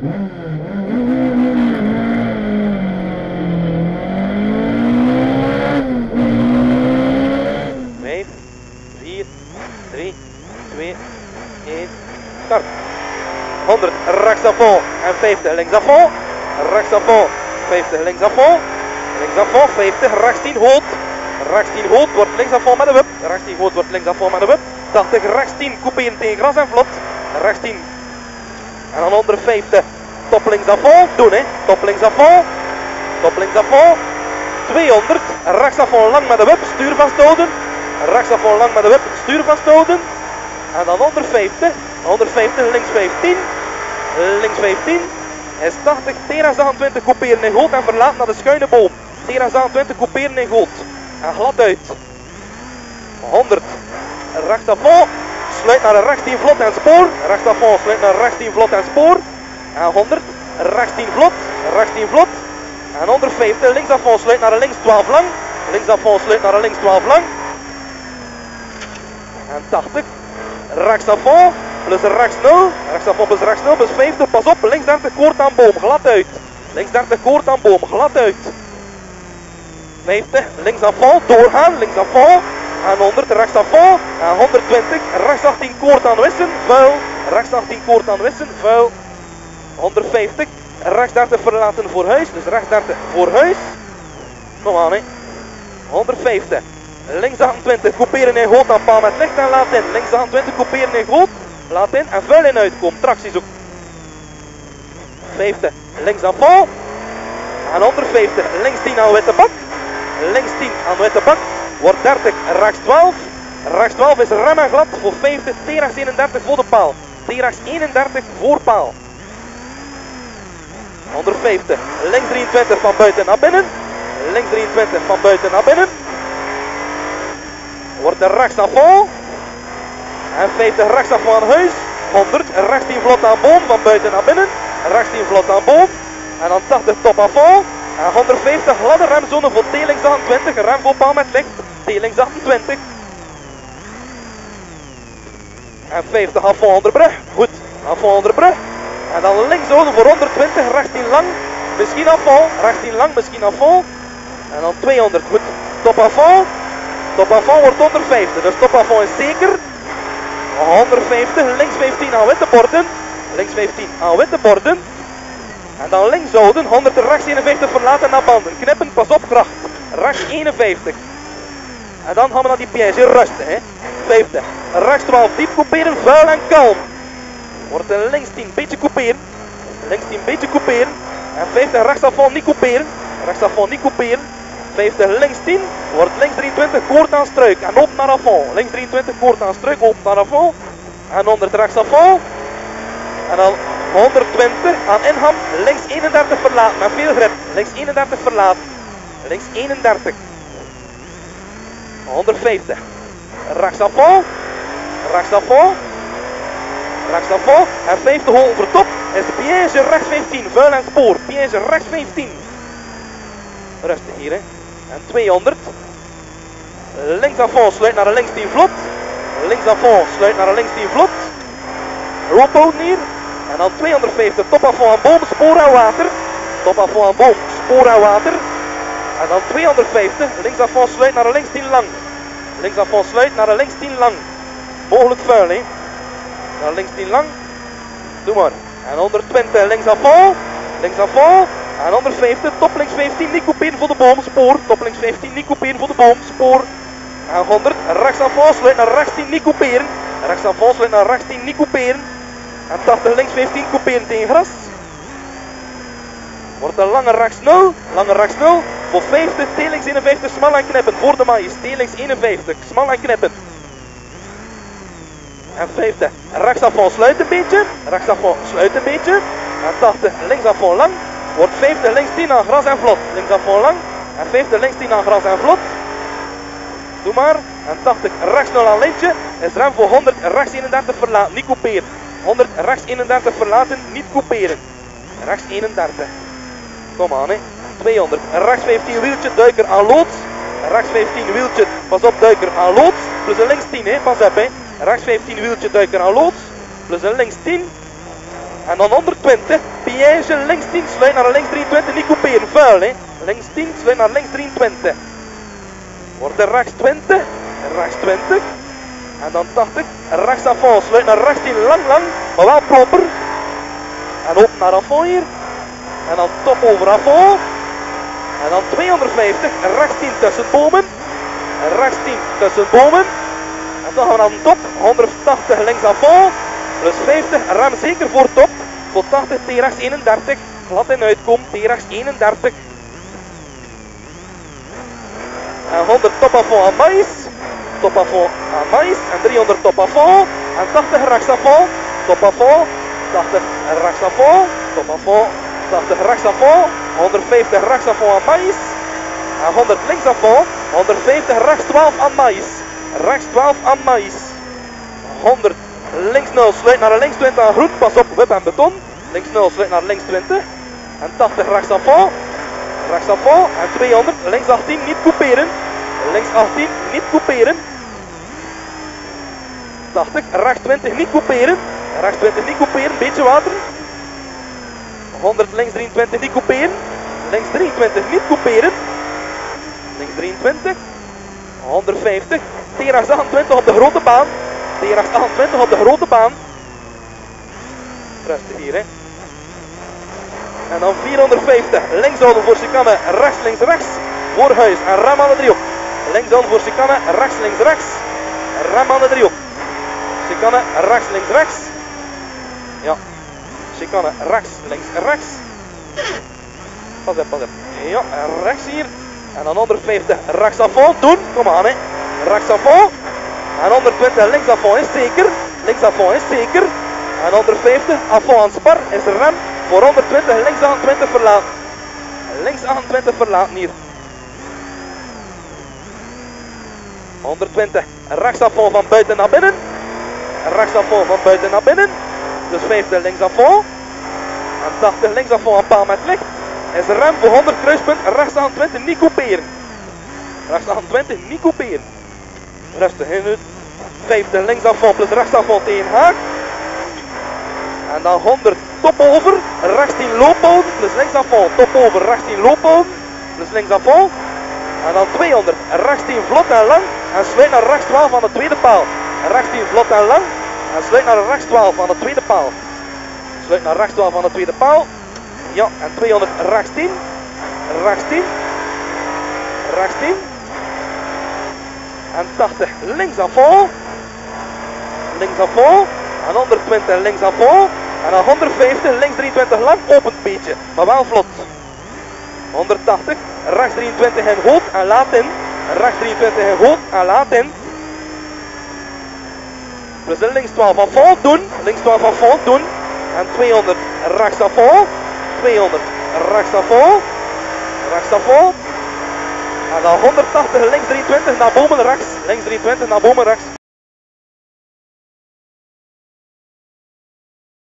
Vijf, 4, 3, 2, 1, start. 100 rechtsafval en 50 linksafval. Rechtsafval, 50 linksafval. Linksafval, 50, rechts 10 hold. Rechts 10 hold wordt linksafval met de wip. Rechts 10 hold wordt linksafval met de wip. 80, rechts 10 couperen tegen gras en vlot. Rechts 10. En dan 150. Top linksafval, doen hè. Top linksafval. Top linksafval. 200, rechtsafval lang met de wip, stuur vasthouden. Rechtsafval lang met de wip, stuur vasthouden. En dan 150. 150, links 15. Links 15. Is 80, Tera 28 couperen in gold en verlaat naar de schuine boom. Tera 28 couperen in gold. En glad uit. 100. Rechtsafval. Sluit naar de rechts 10 vlot en spoor. Rechtsafval sluit naar rechts 10 vlot en spoor. En 100. Rechts 10 vlot. Rechts 10 vlot. En 150. Linksafval sluit naar de links 12 lang. Linksafval sluit naar de links 12 lang. En 80. Rechtsafval. Plus rechts 0. Rechtsafval plus rechts 0 plus 50. Pas op. Links 30 koord aan boom. Glad uit. Links 30 koord aan boom. Glad uit. 50. Linksafval. Doorgaan. Linksafval. En 100 rechtsafval. En 120. Rechts 18 koord aan wissen. Vuil. Rechts 18 koord aan wissen. Vuil. 150. Rechts 30 verlaten voor huis. Dus rechts 30 voor huis. Kom aan hè. 150. Links 28. Couperen in gold aan paal met licht en laat in. Links 28. Couperen in gold. Laat in en vuil in uitkomen. Tractie zoek. 50. Linksafval. En 150. Links 10 aan witte bak. Links 10 aan witte bak. Wordt 30. Rechts 12. Rechts 12 is rem en glad voor 50. T-rechts 31 voor de paal. T-rechts 31 voor paal. 150. Links 23 van buiten naar binnen. Links 23 van buiten naar binnen. Wordt er rechtsafval. En 50 rechtsafval aan huis. 100. Rechts 10 vlot aan boom van buiten naar binnen. Rechts 10 vlot aan boom. En dan 80 topafval. En 150 gladde remzone voor T-links 28. Rem voor paal met licht. T-links 28. En 50 afval onder brug. Goed. Afval onder brug. En dan links houden voor 120. Rechts 10 lang. Misschien afval. Rechts 10 lang. Misschien afval. En dan 200. Goed. Topafval. Topafval wordt 150. Dus topafval is zeker. 150. Links 15 aan witte borden. Links 15 aan witte borden. En dan links houden. 100 rechts 51 verlaten naar banden. Knippen. Pas op kracht. Rechts 51. En dan gaan we naar die piège rusten. Hè. 50. Rechts 12 diep couperen. Vuil en kalm. Wordt er links 10 beetje couperen. Links 10 beetje couperen. En 50 rechtsafval niet couperen. Rechtsafval niet couperen. 50 links 10. Wordt links 23 koord aan struik. En op naar afval. Links 23 koord aan struik. Op naar afval. En 100 rechtsafval. En dan 120 aan inham. Links 31 verlaten. Met veel grip. Links 31 verlaten. Links 31. 150. Rechtsafval. Rechtsafval. Rechtsafval. En 50 over top. Is piège rechts 15. Vuil en spoor. Piège rechts 15. Rustig hier hè. En 200. Linksafval sluit naar de links 10 vlot. Linksafval sluit naar de links 10 vlot. Rollpoten hier. En dan 250. Topafval aan boom. Spoor en water. Topafval aan boom. Spoor en water. En dan 250. Linksafval sluit naar de links 10 lang. Linksafval sluit naar de links 10 lang. Mogelijk vuil hè. Naar links 10 lang. Doe maar. En 120 linksafval. Linksafval. En 150. Top links 15 niet couperen voor de boom. Spoor. Top links 15 niet couperen voor de boom. Spoor. En 100. Rechtsafval sluit naar rechts 10 niet couperen. Rechtsafval sluit naar rechts 10 niet couperen. En 80 links 15 couperen tegen gras. Wordt een lange rechts 0. Lange rechts 0. Voor 50. T-links 51 smal en knippen. Voor de maïs. T-links 51 smal en knippen. En 50. Rechtsafval sluit een beetje. Rechtsafval sluit een beetje. En 80 linksafval lang. Wordt 50 links 10 aan gras en vlot. Linksafval lang. En 50 links 10 aan gras en vlot. Doe maar. En 80 rechts 0 aan lintje. Is rem voor 100 rechts 31 verlaten. Niet couperen. 100 rechts 31 verlaten. Niet couperen. Rechts 31. Kom aan hè. 200. Rechts 15 wieltje. Duiker aan loods. Rechts 15 wieltje. Pas op duiker aan loods. Plus een links 10 hè. Pas op hè. Rechts 15 wieltje duiker aan loods. Plus een links 10. En dan 120, piège, links 10, sluit naar links 23, niet couperen, vuil hè. Links 10, sluit naar links 23. Wordt er rechts 20, rechts 20. En dan 80, rechts avant, sluit naar rechts 10, lang, maar wel proper. En open naar avant hier. En dan top over avant. En dan 250, rechts 10 tussen bomen. Rechts 10 tussen bomen. En dan gaan we naar de top, 180 links avant. Plus 50, rem zeker voor top. Voor 80, T-rechts 31. Glad in uitkomen, T-rechts 31. En 100 top avant aan mais. Top avant aan mais. En 300 top avant. En 80 rechts avant. Top avant. 80 rechts avant. Top avant. 80 rechts avant. 150 rechts avant aan mais. En 100 links avant. 150 rechts 12 aan mais. Rechts 12 aan mais. 100 links 0 sluit naar links 20 aan groen. Pas op, wip en beton. Links 0 sluit naar links 20. En 80 rechts avant. Rechts avant. En 200 links 18 niet couperen. Links 18 niet couperen. 80 rechts 20 niet couperen. Rechts 20 niet couperen. Beetje water. 100 links 23 niet couperen. Links 23 niet couperen. Links 23. 150. T-rechts 28 op de grote baan. T-rechts 28 op de grote baan. Rustig hier hè. En dan 450. Links houden voor chicane. Rechts, links, rechts. Voor huis. En rem aan de driehoek. Links houden voor chicane. Rechts, links, rechts. Rem aan de driehoek. Chicane. Rechts, links, rechts. Ja. Chicane. Rechts, links, rechts. Pas op, pas op. Ja, rechts hier. En dan 150 rechts avant doen. Kom aan hè. Rechts avant. En 120 links avant is zeker. Links avant is zeker. En 150 avant aan spar is de rem. Voor 120 links 28 verlaten. Links 28 verlaten hier. 120 rechts avant van buiten naar binnen. Rechts avant van buiten naar binnen. Dus 50 links avant. En 80 links avant aan paal met licht. Is de rem voor 100 kruispunt. Rechts 28 niet couperen. Rechts 28 niet couperen. Rustig in. 50 links avant plus rechts avant tegen haak. En dan 100 top over, rechts 10 loophouden, plus links avant, top over, rechts 10 loophouden, plus links avant. En dan 200, rechts 10 vlot en lang, en sluit naar rechts 12 aan de tweede paal. Rechts 10 vlot en lang, en sluit naar rechts 12 aan de tweede paal. Sluit naar rechts 12 aan de tweede paal. Ja, en 200 rechts 10, rechts 10, rechts 10. En 80 links avant, links avant. En 120 links avant. En dan 150 links 23 lang, opent beetje, maar wel vlot. 180, rechts 23 en goed en laat in. Rechts 23 en goed en laat in. Dus links 12 avant doen, links 12 avant doen. En 200 rechts avant, 200 rechts avant, rechts avant. En dan 180 links 23 naar bomen rechts, links 23 naar bomen rechts.